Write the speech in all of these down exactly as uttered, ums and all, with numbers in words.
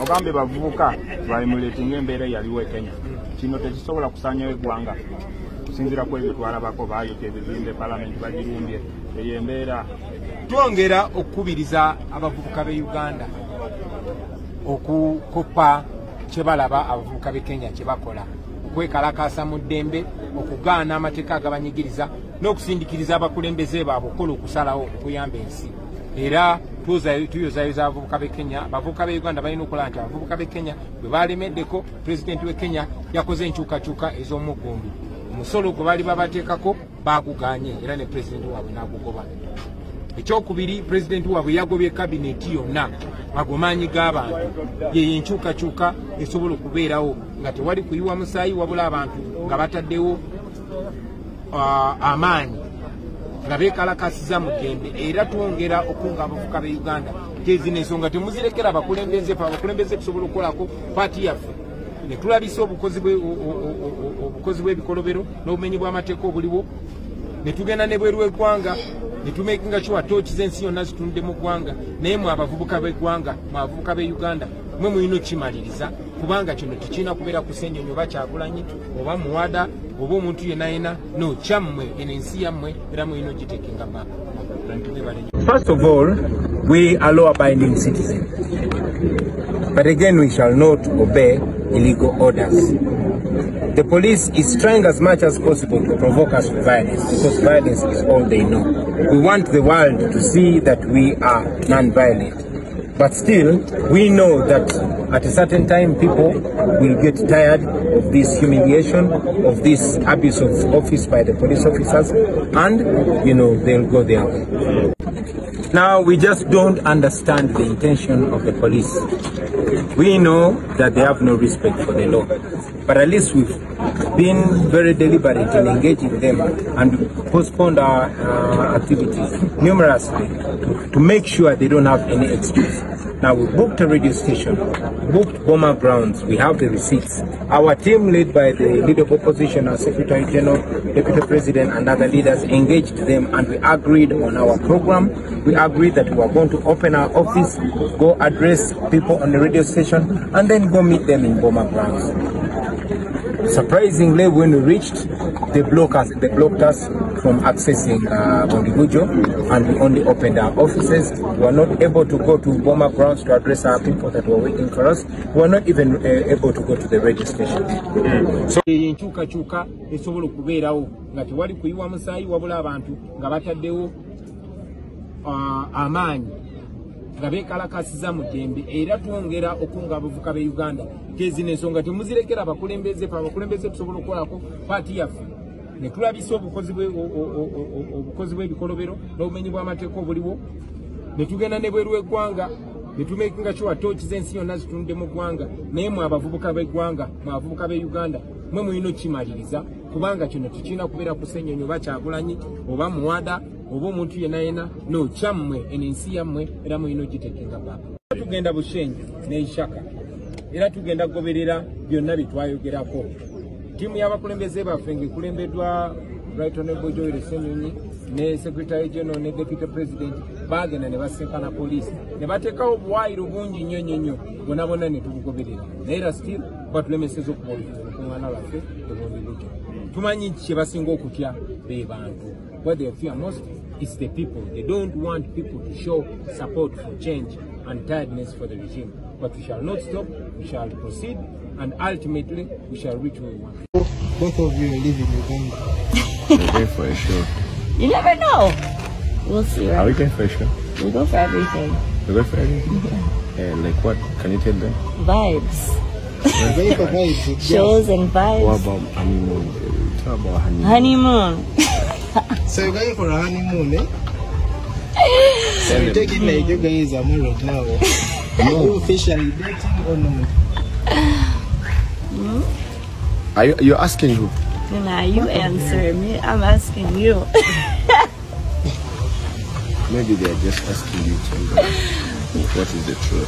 ogambe bavubuka bayimuletinga embeera yaliwo e Kenya. Kino tekisobola kusaanyawo eggwanga kusinziira ku ebyo twalabako baayita ebizimbe palamenti bagirumbye eyo embeera. Twongera okukubiriza abavubuka b'e Uganda okukoppa kye balaba abavubuka b'e Kenya kye bakola, okwekalakaasa mu ddembe, okugaana amateeka agabanyigiriza n'okusindikiriza abakulembeze baabwe okukola okusalawo okuyamba ensi. Era tuyozayoza abavubuka b'e Kenya, abavubuka b'e Uganda balina okulaba nti abavubuka b'e Kenya bwe balemeddeko, pulezidenti w'e Kenya yakoze enkyukakyuka ez'omuggundu. Omusolo gwe bali babateekako baaguganye era ne pulezidenti waabwe n'agugoba. Ekyokubiri, pulezidenti waabwe yagobye kabineeti yonna agomaanyi g'abantu, yeyo enkyukakyuka esobola okubeerawo nga tewali kuyiwa musaayi wabula abantu nga bataddewo amaanyi nga beekalakasiza mu ddembe. Era twongera okunga abavubuka b'e Uganda tezina ensonga temuzirekera abakulembeze, abakulembeze tusobola okukolako paati yaffe ne tulabisa obukozi bw'ebikolobero n'obumenyi bw'amateeka obuliwo, ne tugenda ne bweru w'eggwanga ne tumekinga sure tooki z'ensi yonna zitunudde mu ggwanga. Naye mwe abavubuka b'eggwanga, mwe abavubuka b'e Uganda, mwe mulina okukimaliriza, kubanga kino tekirina kubeera kusennyonyi oba Kyagulanyi oba Muwada oba omuntu yenna yenna, no, kyammwe eno ensi yammwe era mulina okugiteekenga ma. First of all, we are law-abiding citizens, but again we shall not obey illegal orders. The police is trying as much as possible to provoke us with violence, because violence is all they know. We want the world to see that we are non-violent. But still, we know that at a certain time people will get tired of this humiliation, of this abuse of office by the police officers, and, you know, they'll go their way. Now, we just don't understand the intention of the police. We know that they have no respect for the law, but at least we've been very deliberate in engaging them and postponed our uh, activities numerously to, to make sure they don't have any excuse. Now, we booked a radio station, booked bomber grounds, we have the receipts. Our team, led by the leader of opposition, our Secretary General, Deputy President, and other leaders, engaged them and we agreed on our program. We agreed that we were going to open our office, go address people on the radio station, and then go meet them in bomber grounds. Surprisingly, when we reached, they blocked us, they blocked us from accessing uh, Bondigujo, and we only opened our offices. We were not able to go to bomber grounds to address our people that were waiting for us. We were not even uh, able to go to the radio station. Mm. So, enchuka chuka esobola okubeerawo nga tewali kuyiwa musaayi wabula abantu nga bataddewo amaanyi nga beekalakasiza mu ddembe. Era twongera okunga abavubuka b'e Uganda tezina ensonga temuzirekera abakulembeze, abakulembeze tusobola okukolako paati yaffe ne tulabisa obukozi bw'ebikolobero n'obumenyi bw'amateeka obuliwo, ne tugenda ne bweru w'eggwanga ne tumekinga sure tooki z'ensi yonna zitunudde mu ggwanga. Naye mwe abavubuka b'eggwanga, mwe abavubuka b'e Uganda, mwe mulina okukimaliriza, kubanga kino tekirina kubeera kusennyonyi oba Kyagulanyi oba Muwada oba omuntu yenna yenna, no, kyammwe eno ensi yammwe era mulina okugiteekenga baba. Tugenda Bushenyi ne Ishaka era tugenda kugoberera byonna bye twayogerako. Tiimu y'abakulembeze baffe ng'ekulembeddwa Right Honorable Joel Ssenyonyi ne Secretary General ne Deputy President baagenda ne basinkana poliisi ne bateekawo obuwaayiro bungi nnyo nnyo nnyo, bonna bonna ne tubugoberera. Naye era still batulemeseza okubuuliriza olukuŋŋaana lwaffe Bondigujo. Tumanyi kye basinga okutya be bantu. What they fear most is the people. They don't want people to show support for change and tiredness for the regime. But we shall not stop, we shall proceed, and ultimately we shall reach where we want. Both of you live in Uganda. We're going for a show. You never know. We'll see, right? Are we going for a show? We go for everything. We go for everything? Yeah. Uh, like what? Can you tell them? Vibes. We're for vibes. Shows and vibes. What about honeymoon? Tell about honeymoon. Honeymoon. So you're going for a honeymoon, eh? So you take it like you guys are married now. Are you officially dating or not? Hmm? Are you you're asking who? Nah, you answer me. I'm asking you. Maybe they're just asking you to know what is the truth.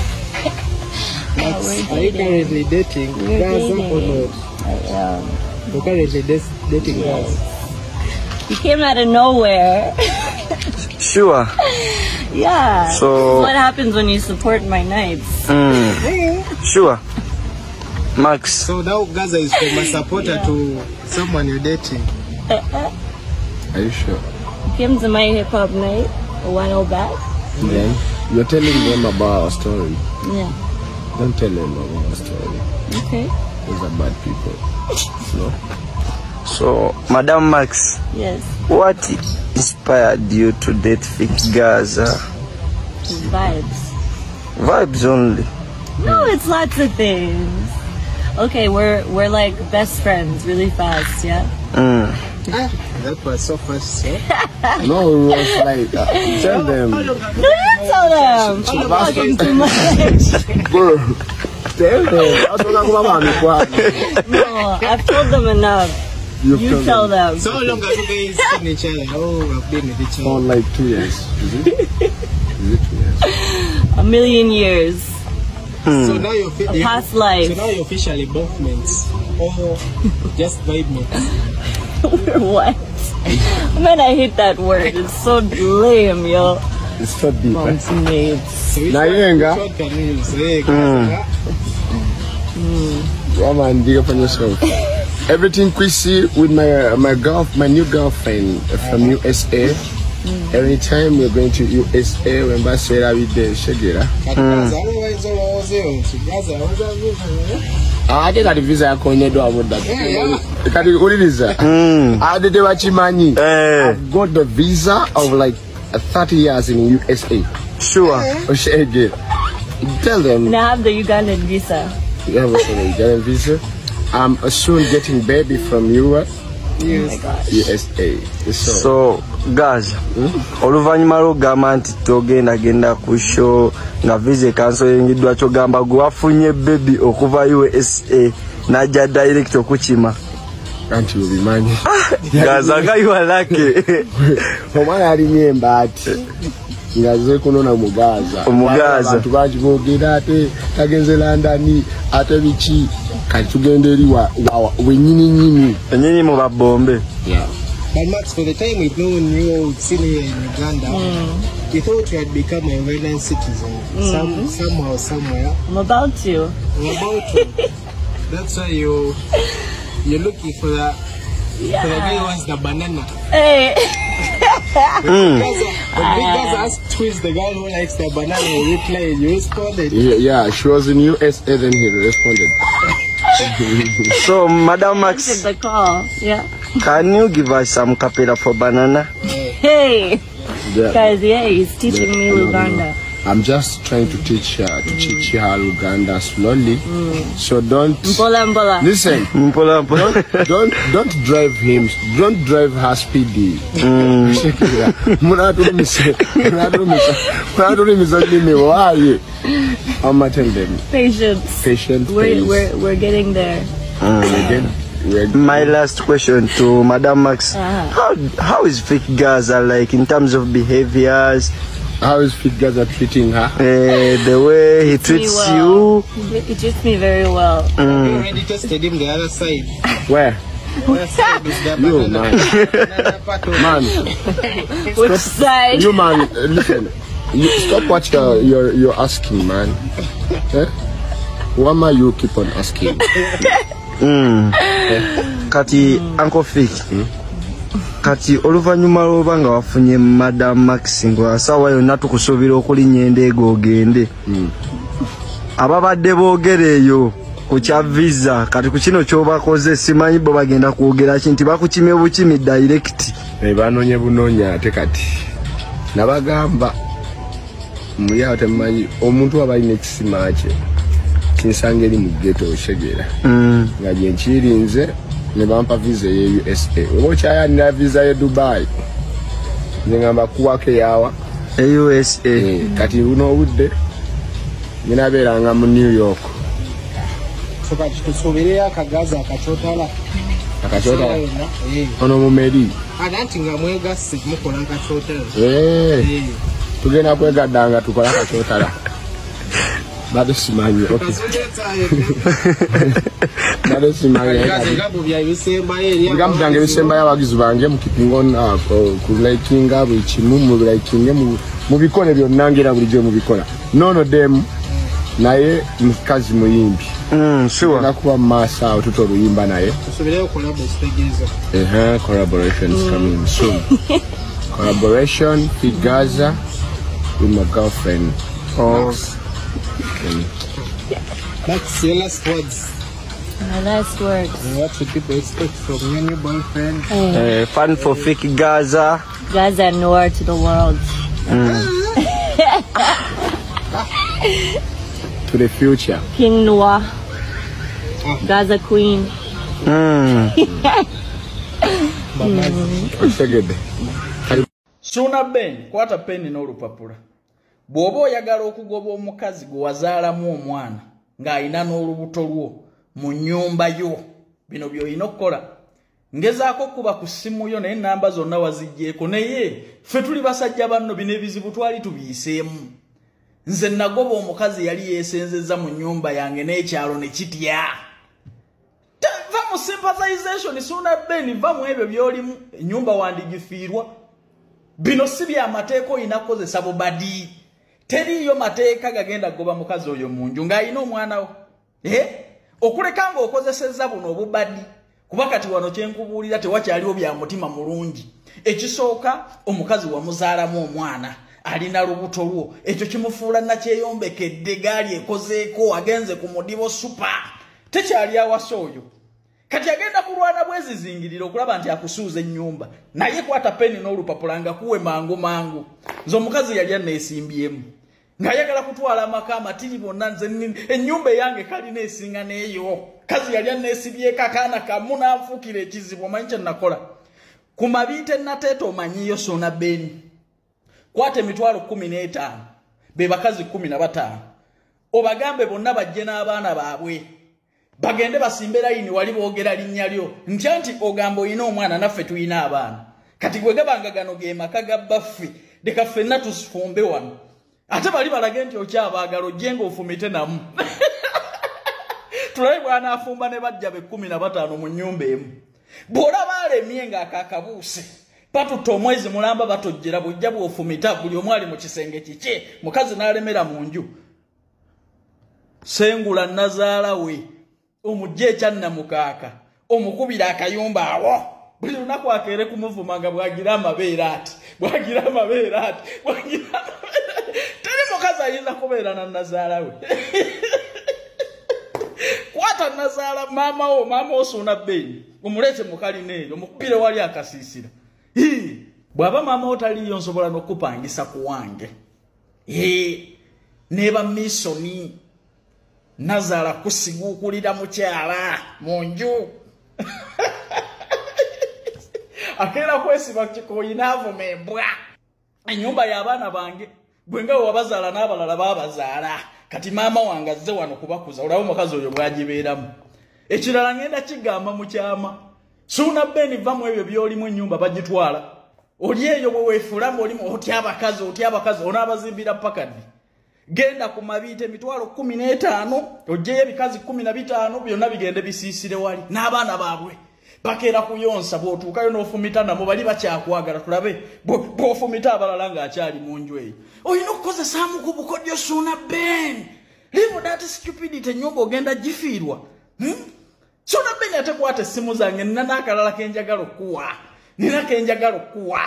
No, Are you currently dating? We're dating. Or not? I am. You're currently dating Yes. guys. You came out of nowhere. Sure. Yeah. So- what happens when you support my nights? Mm. Sure. Max. So now Gaza is from a supporter Yeah. to someone you're dating. Are you sure? Came to my hip hop night a while back. Then you're telling them about our story. Yeah. Don't tell them about our story. Okay. Those are bad people. No. So, Madam Max, Yes. what inspired you to date Fik Gaza? It's vibes. Vibes only. No, it's lots of things. Okay, we're we're like best friends really fast, yeah? Mm. That was so fast, yeah? No, it was like uh, tell them. No, you tell them. I'm talking too much. Bro, tell them. No, I've told them enough. You've You told tell them. So how long have you guys seen each other? Oh, I've been with each For other. like two years. Is it? Is it two years? A million years. So now you're fi- you- Past life. So now you're officially both mates. Or just vibe mates. What? Man, I hate that word. It's so lame, yo. It's so deep. Eh? Bounce mates. So which Now one, you ain't got- which one can you use? Hey, Gaza, Come on, dig up on yourself. Everything Chrissy with my uh, my girl, my new girlfriend from U S A. Every time we're going to U S A, when I say that we did Shagira. But Gaza, otherwise all was there. So Gaza, what's that visa? I did a visa. I can't do about that. Yeah, yeah. Can you what it is? Mm. I did what you money. Eh, I've got the visa of like uh, thirty years in U S A. sure. Oh, shit, tell them. And I have the Ugandan visa. You have a Nigerian visa. I'm uh, soon getting baby from Europe, Yes. U S A. So, So, guys, oluvanyuma lw'okugamba nti togenda genda ku show nga visa ekanso yengiddwa kyogamba gwe wafunye baby okuva U S A n'ajja direct okukima. can't you be money? Gaza nga you are lucky. Omwana alinye embaati ngaze kunona mugaza Omugaza. abantu bangi boogera ate tagenze London ate biki kati tugenda eri wa- wa- wenyini nyini. Enyinyi mu babombe. Yeah. But Max, for the time we've known you, seen you in Uganda, we thought you had become a Ugandan citizen. Some, somehow, somewhere. I'm about to. I'm about to. That's why you, you're looking for the, for the guy who wants the banana. Hey. When Gaza, when Big Gaza asked who is the guy who likes the banana, you replied, you responded. Yeah, yeah, she was in U S A, then he responded. So, Madam Answered Max, the call. Yeah. can you give us some capella for banana? Hey. Yeah. Guys, yeah, he's teaching me No, no, no. Uganda. I'm just trying to teach her to teach her Uganda slowly. So don't Mpola mpola. listen. Mpola mpola. Don't don't drive him. Don't drive her speedy. Munaturumise. Munaturumise. Munaturumise nini why? I'm telling them. Patience. Patient. We're, pace. we're, we're getting there. Again, we're My last question to Madam Max. Uh-huh. How how is Fik Gaza like in terms of behaviors? How is Fit Gaza treating her? Uh, the way he Me treats well. you. He, he treats me very well. You already tested him the other side. Where? The other side is the You banana. man. Banana part of Man. Which side? You man, uh, listen. You stop what you're you're, you're asking, man. Eh? Why you keep on asking? Mm. Kati Uncle Fik. Kati oluvanyuma lwoba nga wafunye Madam Max ngo asawa yonna tukusuubira okulinnya endeega ogende. Ababadde boogera eyo ku kya visa kati ku kino ky'obakoze simanyi bo bagenda kwogera ki nti bakukimye bukimi direct. Eh, banoonye bunoonya ate kati nabagamba muli awo temumanyi omuntu aba alina ekisima kye kinsanga eri mu ghetto oshegera nga gye nkirinze ne bampa visa ye U S A oba okyayanira visa ye Dubai nze ngamba kuwako eyawa e U S A. Eh, kati buno obudde ninabeeranga mu New York So kati tusuubireyo akagaza akakyotala. akakyotala Eh. ono mu meri Ate nti nga mwegasse mukola akakyotala. Eh, Eh. tugenda kwegaddanga tukola akakyotala bado simanyi okay bado simanyi Gaza ngabo bya bisembayo eri Ngam yange bisemba y'abagizi bange mu keeping on uh, ku likinga buli kimu mu likinge mu mubikole byonnangira bulijjo mubikola nono dem naye mukazi muyimbi mm sure nakuba maaso awo tuto oluyimba naye tusoboleyo collabo zitegeeza ehe collaborations mm. coming soon collaboration with Gaza with my girlfriend. Oh okay. That's your last words. My last words. And what should people expect from your new boyfriend? uh, fun for fake Gaza Gaza Noir to the world. mm. To the future. King Noir. Gaza Queen. mm. Osegede. Suna Ben kwata peni n'olupapula. Bw'oba oyagala okugoba omukazi gwe wazaalamu omwana ng'ayina n'olubuto lwo mu nnyumba yo, bino by'olina okukola. Ngezaako kuba ku ssimu yo naye nnamba zonna waziggyeko, naye ffe tuli basajja banno bino ebizibu twali tubiyiseemu. Nze nagoba omukazi yali yeesenzezza mu nnyumba yange n'ekyalo ne kitya. Va mu sympathization Suna Ben, va mu ebyo by'olimu, ennyumba wandigifiirwa. Bino si bya mateeka oyina kukozesa bubadi. Teriyo mateeka gagenda goba mukazi oyo mu nju ng'ayina omwana wo. Eh? Okuleka ng'okozesezza buno obubadi. Kuba kati wano kyenkubuulira tewakyaliwo bya mutima mulungi. Ekisooka omukazi wamuzaalamu omwana alina lubuto lwo, ekyo kimufuula nakyeyombekedde gaali ekozeeko agenze ku mudibo supa. Tekyali awasa oyo. Kati agenda kulwana bwezi zingirira okulaba nti akusuuza ennyumba. Naye kwata peni n'olupapula nga kuwe mangu mangu. Nze omukazi yali aneesimbyemu. Ng'ayagala kutwala amaka amatiri bonna nze ennyumba eyange kalina esinga n'eyo. Kazi yali aneesibyeko akaana kamu n'anfuukira ekizibu. Omanyi kye nakola? Ku mabiite nateeta omanyiyo Suna Ben. Kwata emitwalo kkumi n'etaano. Be bakazi kkumi na bataano. Obagambe bonna bajje n'abaana baabwe. Bagende basimbe layini wali boogera linnya lyo. Ntya nti ogamba oyina omwana naffe tuyina abaana. Kati gwe gabanga gano ge maka ga baffe. Leka ffenna tusifumbe wano. Ate bali balage nti okyabaagala ojje ng'ofumite namu. Tulabe bw'anaafumba ne bajja be kkumi na bataano mu nnyumba emu. Bw'olaba alemye ng'akaakabuuse. Patuta omwezi mulamba batojjera bujja bw'ofumita buli omu ali mu kisenge kiki. Mukazi n'alemera mu nju. Sengula nazaala we. Omujje ekyanna mukaaka. Omukubira akayumba awo. Buli lunaku akeere kumuvuma nga bwagira amabeere ati. Bwagira amabeere ati. Bwagira amabeere. Teri mukazi ayinza kubeera na nazaala we. Kwata nazaala maama wo, maama wo Suna Ben. Omulete mukalina eyo, omukubire wali akasiisira. Hii, bw'aba maama wo taliyo nsobola n'okupangisa ku wange. Hee, neba misoni. Nazaala kusiguukulira mukyala mu nju. Akeera kwesiba kikoyi n'avuma embwa. Ennyumba y'abaana bange. Bwe nga wabazaala n'abalala baabazaala. Kati maama wange azze wano kubakuza. Olaba omukazi oyo bw'agibeeramu. Ekirala ngenda kigamba mu kyama. Suna Ben va mu ebyo by'olimu ennyumba bagitwala. Oli eyo bwe weefulamu olimu otya abakazi otya abakazi onaabazimbira pakaddi. Genda ku mabiite emitwalo kkumi n'etaano oggyeyo ebikazi kkumi na bitaano byonna bigende bisiisire wali n'abaana baabwe bakeera kuyonsa bw'otuukayo n'ofumita namo bali bakyakwagala tulabe bw'ofumita abalala ng'akyali mu nju eyo olina okukozesaamu ku bukodyo Suna Ben. Leave that stupidity ennyumba ogenda gifiirwa. hmm? Suna Ben ate kwata essimu zange nina n'akalala kenjagala okuwa nina kenjagala okuwa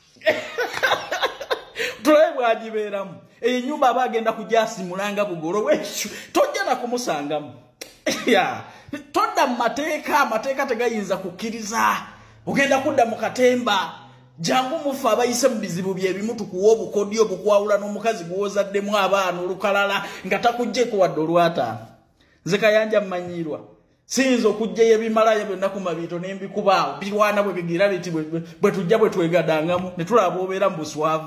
tulabe bw'agibeeramu. Enyumba aba agenda kujasimulanga bugolo ekyo tojja na kumusangamu. Ya todda mu mateeka amateeka tegayinza kukkiriza ogenda kudda mu katemba jangu mufa abayise mu bizibu byebimu tukuwa obukodyo bukwawula n'omukazi guwozaddemu abaana olukalala nga takuggyeko wadde olwataano. Nze Kayanja mmanyirwa siyinza okugjayo ebimalaya byonna ku mabiito n'embikubaawo birwana bwe bigira biti bwe tujja bwe twegadangamu ne tulaba obeera mu buswavu.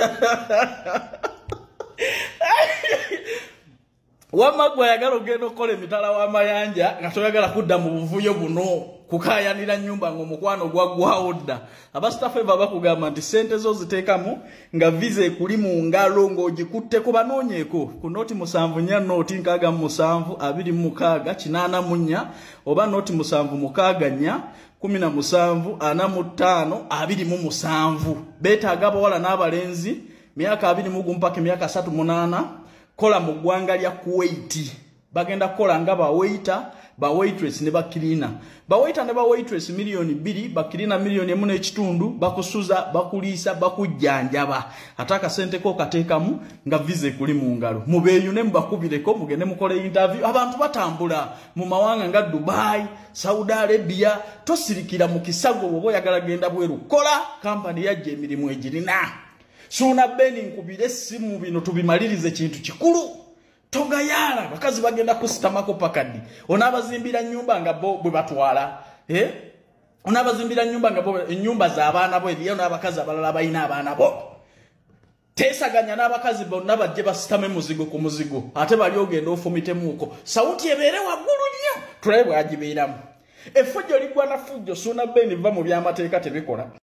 Wamagwa yagala ogenda okukola emitala w'amayanja nga toyagala kudda mu buvuyo buno kukayanira nnyumba ng'omukwano gwaggwawo dda. Abasitafu eva bakugamba nti ssente zo ziteekamu nga visa ekuli mu ngalo ng'ogikutteko banoonyeeko ku nooti musanvu nnya nooti nkaaga mu musanvu abiri mu mukaaga kinaana mu nnya oba nooti musanvu mukaaga nnya kumi na musanvu ana mu ttaano abiri mu musanvu. Beetaaga abawala n'abalenzi myaka abiri mu gumu mpaka myaka asatu munana kola mu ggwanga lya Kuwait bagenda kola nga ba waiter ba waitress ne ba cleaner ba waiter ne ba waitress milioni mbiri ba cleaner milioni emu n'ekitundu bakusuza bakulisa bakujjanjaba ataka sente ko katekamu nga visa kuli mu ngalo mubeyune mbakubireko mugende mukole interview abantu batambula mu mawanga nga Dubai Saudi Arabia tosirikira mu kisago bobo yagala genda bweru kola company yajje emirimu ejirina Suna Beni nkubire simu bino tubimalirize kintu kikulu Tonga yala bakazi bagenda kusitamako pakadi onabazimbira nyumba nga bo bwe batwala eh onabazimbira nyumba nga bo nyumba za abana bo eriyo nabakazi abalala bayina abana bo tesaganya nabakazi bonna bajje basitame muzigo ku muzigo ate bali ogenda ofumitemuko sauti ebere wagulu nnyo tulebe agibeeramu efujjo ligwa na fujjo Suna Beni va mu byamateeka tebikola